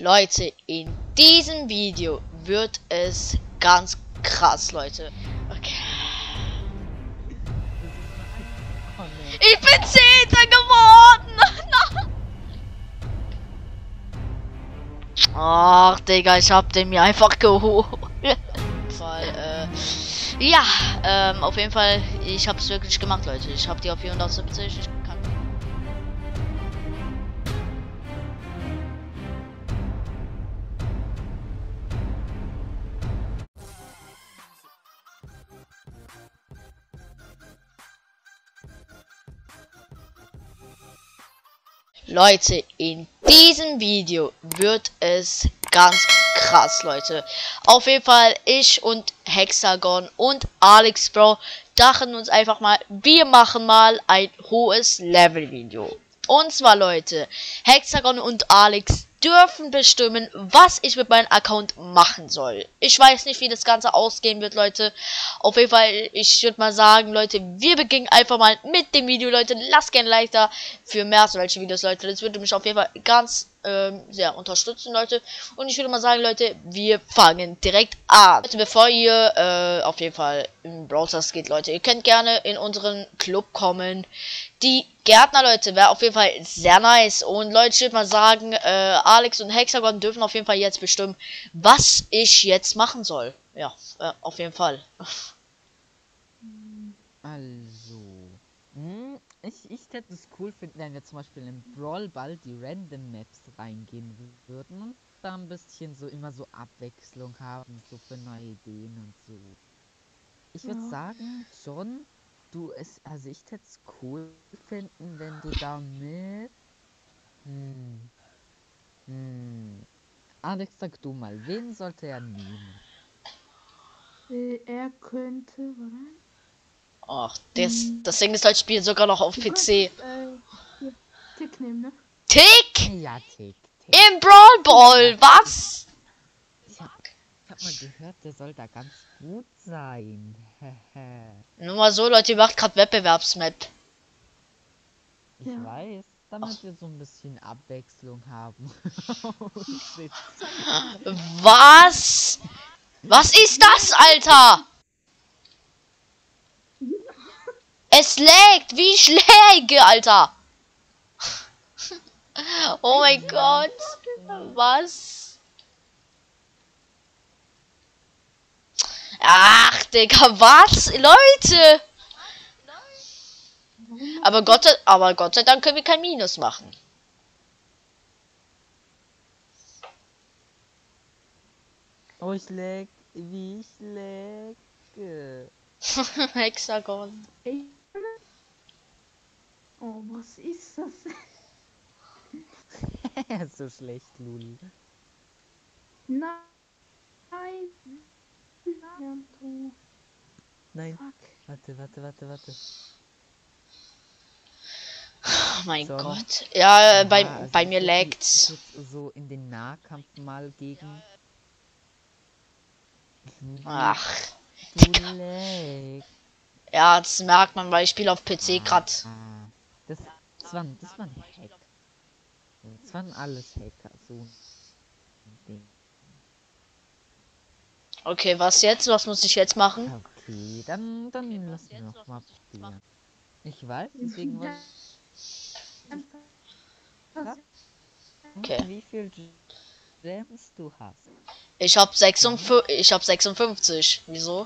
Leute, in diesem Video wird es ganz krass, Leute. Okay. Ich bin 10. geworden! Ach, Digga, ich hab den mir einfach geholt. Ja, auf jeden Fall, ich hab's wirklich gemacht, Leute. Ich hab die auf 470. Ich kann Leute, in diesem Video wird es ganz krass, Leute. Auf jeden Fall, ich und Hexagon und Alex Bro dachten uns einfach mal, wir machen mal ein hohes Level-Video. Und zwar, Leute, Hexagon und Alex dürfen bestimmen, was ich mit meinem Account machen soll. Ich weiß nicht, wie das Ganze ausgehen wird, Leute. Auf jeden Fall, ich würde mal sagen, Leute, wir beginnen einfach mal mit dem Video, Leute. Lasst gerne ein Like da für mehr solche Videos, Leute. Das würde mich auf jeden Fall ganz sehr unterstützen, Leute. Und ich würde mal sagen, Leute, wir fangen direkt an. Leute, bevor ihr auf jeden Fall in Brawl Stars geht, Leute, ihr könnt gerne in unseren Club kommen. Die Gärtner, Leute, wäre auf jeden Fall sehr nice. Und Leute, ich würde mal sagen, Alex und Hexagon dürfen auf jeden Fall jetzt bestimmen, was ich jetzt machen soll. Ja, auf jeden Fall. Also, ich hätte es cool finden, wenn wir zum Beispiel in Brawl Ball die Random Maps reingehen würden und da ein bisschen so immer so Abwechslung haben, so für neue Ideen und so. Ich würde sagen, John, also ich hätte es cool finden, wenn du da mit, Alex, sag du mal, wen sollte er nehmen? Er könnte, oder? Ach, das Ding ist halt, spielt sogar noch auf PC. Hier, Tick nehmen, ne? Tick! Ja, Tick. Im Brawl Ball, was? Ich hab mal gehört, der soll da ganz gut sein. Nur mal so, Leute, ihr macht gerade Wettbewerbsmap. Ich weiß, damit wir so ein bisschen Abwechslung haben. Was? Was ist das, Alter? Es laggt, wie ich lagge, Alter. Oh mein Gott. Was? Ach, Digga, was? Leute. Aber Gott sei Dank können wir kein Minus machen. Oh, ich lag, wie ich lagge. Hexagon. Oh, was ist das? So schlecht, Lul. Nein. Nein. Fuck. Warte. Oh mein So. Gott. Ja, bei Also mir lagt's. jetzt so in den Nahkampf mal gegen. Ach. Du lag. Ja, das merkt man, weil ich spiele auf PC gerade. Das waren Hack. Das waren alles Hacker. So ein Ding. Okay, was jetzt? Was muss ich jetzt machen? Okay, dann lassen wir noch mal probieren. Ich weiß, deswegen wollte Okay. wie viel Gems du hast. Ich hab 56. Wieso?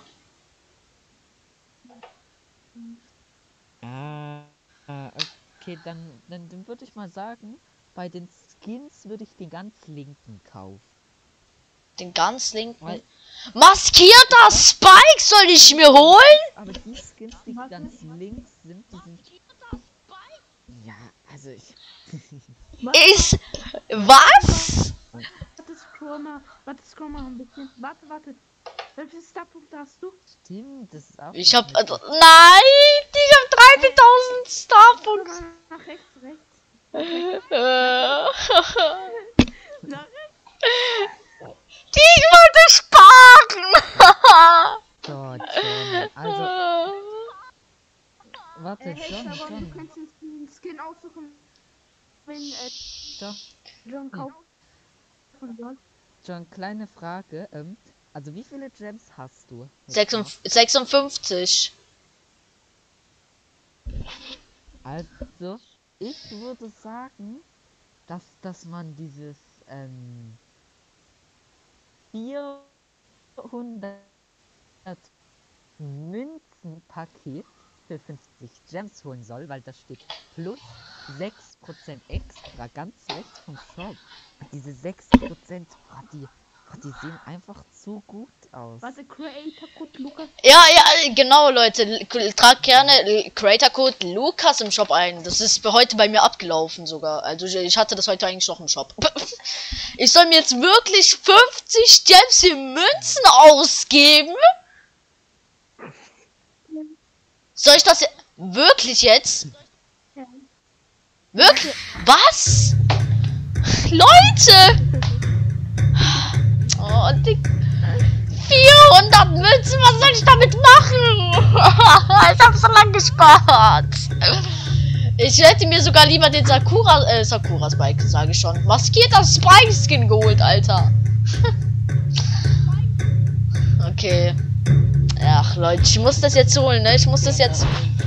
Okay, dann würde ich mal sagen, bei den Skins würde ich den ganz linken kaufen. Den ganz linken. Maskierter Spike soll ich mir holen? Aber die Skins, die ganz links sind, die sind... Ja, also ich... Ist... Was? Warte, scroll mal ein bisschen. Warte. Welche Starpunkte hast du? Stimmt, das ist auch... Ich hab... nein! Ich hab 30.000 Starpunkte. Nach rechts. Nach rechts. Ich wollte sparen! So, John, also... Warte, John. Du John. kannst den Skin aussuchen, wenn So. John kauft. kaufen soll. Schon kleine Frage. Also wie viele Gems hast du? jetzt 56. noch? Also, ich würde sagen, dass man dieses 400 Münzenpaket für 50 Gems holen soll, weil da steht plus 6% extra ganz rechts vom Shop. Diese 6%, die sehen einfach zu gut aus. Warte, Creator Code Lukas. Ja, genau, Leute. Tragt gerne Creator Code Lukas im Shop ein. Das ist heute bei mir abgelaufen sogar. Also ich hatte das heute eigentlich noch im Shop. Ich soll mir jetzt wirklich 50 Gems für Münzen ausgeben? Soll ich das wirklich jetzt? Ja. Wirklich? Was? Leute! Oh, die 400 Münzen, was soll ich damit machen? Ich habe so lange gespart. Ich hätte mir sogar lieber den Sakura Spike, sage ich schon. Maskierter Spike Skin geholt, Alter. Okay. Ach, Leute, ich muss das jetzt holen, ne? Ich muss das jetzt...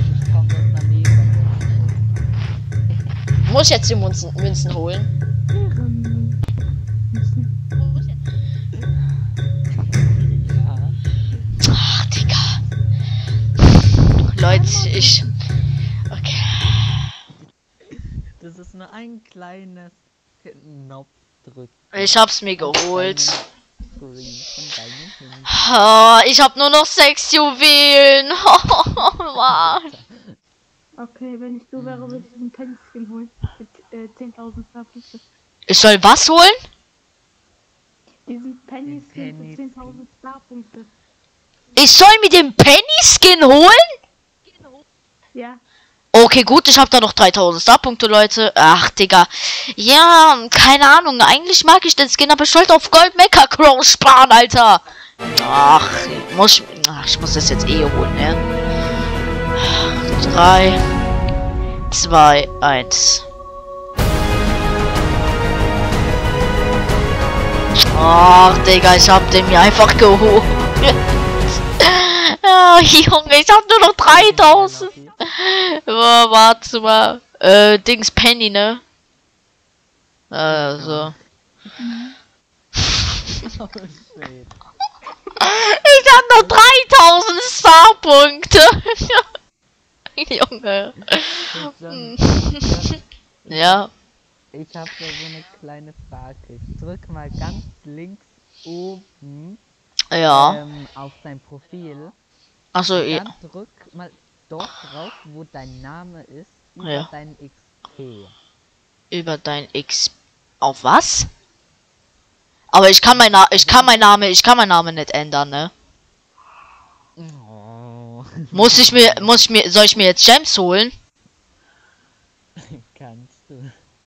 Muss ich jetzt die Münzen holen? Ach, Digga. Leute, okay. Das ist nur ein kleines Knopfdrück. Ich hab's mir geholt. Von deinem Handy. Oh, ich hab nur noch 6 Juwelen. Oh, Mann. Okay, wenn ich so wäre, würde ich diesen Penny Skin holen. Mit 10.000 Starpunkte. Ich soll was holen? Diesen Penny Skin Penny für 10.000 Starpunkte. Ich soll mir den Penny Skin holen? Ja. Okay, gut, ich habe da noch 3000 Starpunkte, Leute. Ach, Digga. Ja, keine Ahnung. Eigentlich mag ich den Skin, aber ich wollte auf Gold Mecha Crow sparen, Alter. Ach, ich muss das jetzt eh holen, ne? 3, 2, 1. Ach, Digga, ich hab den mir einfach geholt. Ah, Junge, ich hab nur noch 3000. Oh, warte mal. Dings Penny, ne? So. Oh, shit. Ich hab noch 3000 Starpunkte. Junge. Ja. Ich habe da so eine kleine Frage. Ich drück mal ganz links oben Ja. auf dein Profil. Achso, ja. Dann drück mal dort drauf, wo dein Name ist, über Ja. dein XP. Über dein X. Auf was? Aber ich kann meinen Namen nicht ändern, ne? Oh. Soll ich mir jetzt Gems holen? Kannst du.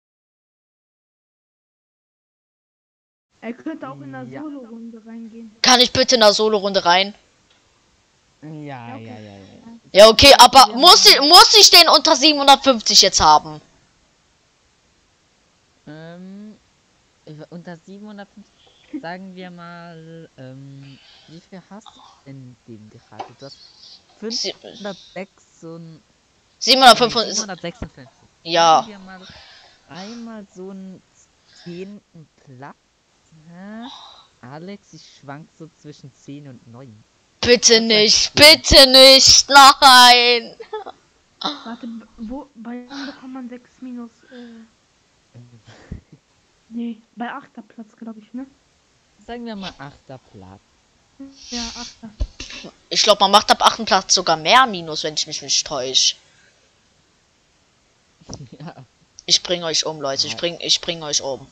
Er könnte auch in der Ja. Solo-Runde reingehen. Kann ich bitte in einer Solo-Runde rein? Ja. Ja, okay, aber muss ich den unter 750 jetzt haben? Unter 750, sagen wir mal, wie viel hast du in dem gerade? Du hast 756. Ja. Sagen wir mal einmal so einen 10. Platz. Ne? Alex, ich schwank so zwischen 10 und 9. Bitte nicht, bitte nicht, nein. Warte, wo? Bei ihm bekommt man 6 minus. Nee, bei 8. Platz, glaube ich, ne? Sagen wir mal 8. Platz. Ja, 8. Ich glaube, man macht ab 8. Platz sogar mehr Minus, wenn ich mich nicht täusche. Ja. Ich bring euch um, Leute. Ich bring euch um.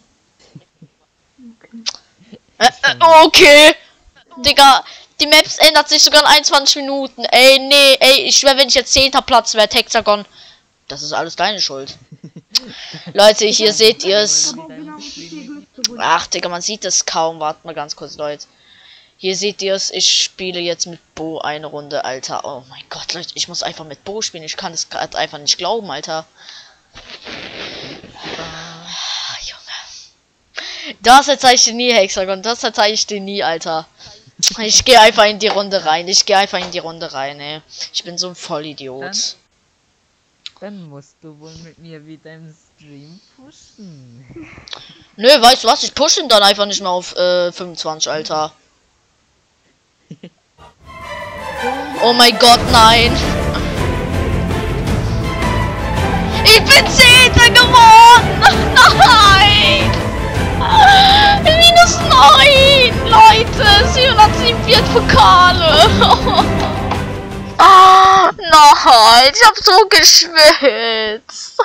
Okay. Okay. Digga, die Maps ändert sich sogar in 21 Minuten. Ey, nee, ey, ich schwör, wenn ich jetzt 10. Platz wäre, Hexagon. Das ist alles deine Schuld. Leute, hier seht ihr es. Aber genau, wie viel Glück du wohl- Ach, Digga, man sieht es kaum. Wartet mal ganz kurz, Leute. Hier seht ihr es. Ich spiele jetzt mit Bo eine Runde, Alter. Oh mein Gott, Leute, ich muss einfach mit Bo spielen. Ich kann es gerade einfach nicht glauben, Alter. Ah, Junge. Das erzähl ich dir nie, Hexagon. Das erzähl ich dir nie, Alter. Ich gehe einfach in die Runde rein. Ey. Ich bin so ein Vollidiot. Dann musst du wohl mit mir wieder im Stream pushen. Nö, weißt du was? Ich pushe ihn dann einfach nicht mehr auf 25, Alter. Oh mein Gott, nein. Ich bin 10. geworden. Nein. Minus 9. Leute, 747 Pokale. Ah, nein, ich hab so geschwitzt.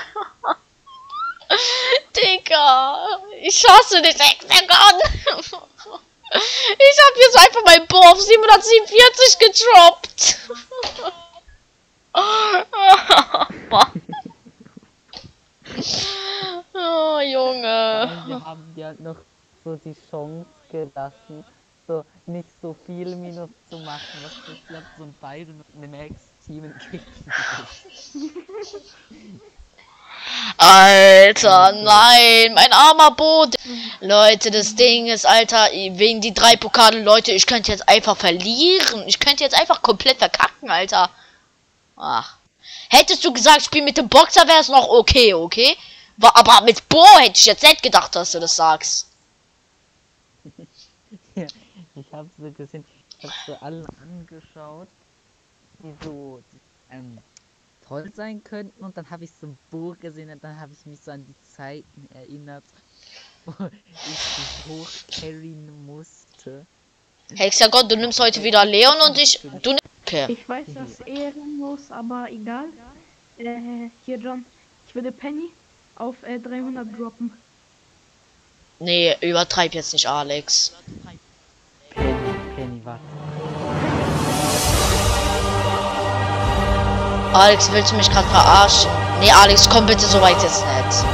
Digga, ich hasse dich, Hexagon. Ich hab jetzt einfach mein Bo auf 747 gedroppt. Oh, Junge. Wir haben dir halt noch so die Chance gelassen, so nicht so viel Minus zu machen, was ich glaube, so ein beide mit einem Max-Team entgegen. Alter, nein, mein armer Boot. Leute, das Ding ist, Alter, wegen die 3 Pokale, Leute, ich könnte jetzt einfach verlieren. Ich könnte jetzt einfach komplett verkacken, Alter. Ach. Hättest du gesagt, spiel mit dem Boxer, wäre es noch okay, okay? Aber mit Bo hätte ich jetzt nicht gedacht, dass du das sagst. Ja, ich habe so gesehen, ich habe so alle angeschaut, die so toll sein könnten, und dann habe ich so ein Buch gesehen und dann habe ich mich so an die Zeiten erinnert, wo ich dich hochcarryen musste. Hexagon, du nimmst heute wieder Leon und okay. Ich weiß, das ist ehrenlos, aber egal. Hier, John. Ich würde Penny auf 300 droppen. Nee, übertreib jetzt nicht, Alex. Penny, was? Alex, willst du mich gerade verarschen? Nee, Alex, komm bitte so weit jetzt nicht.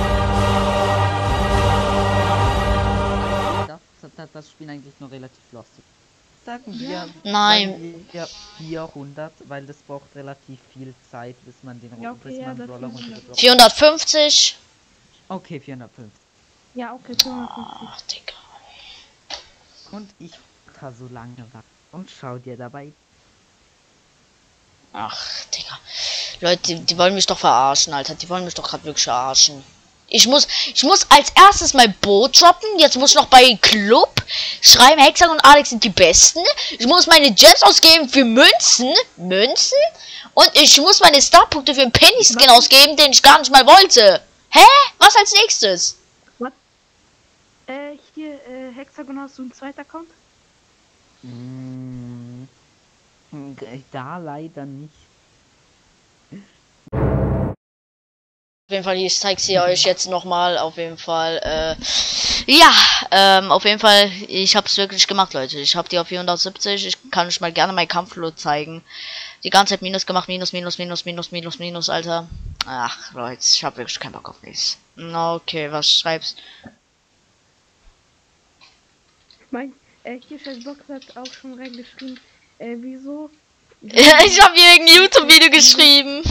Das Spiel eigentlich nur relativ lustig. Sagen wir, Nein. Sagen wir 400, weil das braucht relativ viel Zeit, bis man den Ja, okay, bis ja, man das Brawler ist runtergebracht. 450. Okay, 450. Ja, okay, 450. Ach, Digga. Und ich da so lange war und schau dir dabei. Ach, Digga. Leute, die wollen mich doch verarschen, Alter. Die wollen mich doch gerade wirklich verarschen. Ich muss als erstes mein Boot droppen. Jetzt muss ich noch bei Club schreiben, Hexagon und Alex sind die Besten. Ich muss meine Gems ausgeben für Münzen. Und ich muss meine Starpunkte für einen Penny-Skin ausgeben, den ich gar nicht mal wollte. Hä? Was als nächstes? Was? Hier, Hexagon, hast du einen zweiten Account? Da leider nicht. Auf jeden Fall, ich zeig's hier euch jetzt nochmal. Auf jeden Fall, auf jeden Fall, ich hab's wirklich gemacht, Leute. Ich hab die auf 470. Ich kann euch mal gerne mein Kampfloot zeigen. Die ganze Zeit Minus gemacht, Minus, Alter. Ach, Leute, ich hab wirklich keinen Bock auf nichts. Okay, was schreibst? Hier steht Box hat auch schon reingeschrieben. Wieso? Ich hab hier ein YouTube-Video geschrieben.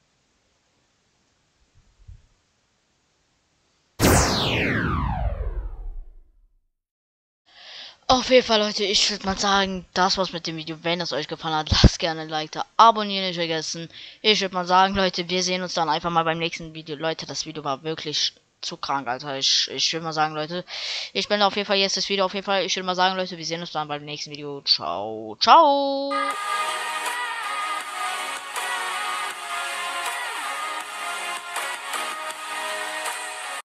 Auf jeden Fall, Leute, ich würde mal sagen, das war's mit dem Video. Wenn es euch gefallen hat, lasst gerne ein Like da, abonnieren nicht vergessen. Ich würde mal sagen, Leute, wir sehen uns dann einfach mal beim nächsten Video. Leute, das Video war wirklich zu krank, Alter. Ich würde mal sagen, Leute, ich bin auf jeden Fall jetzt das Video. Auf jeden Fall, ich würde mal sagen, Leute, wir sehen uns dann beim nächsten Video. Ciao, ciao.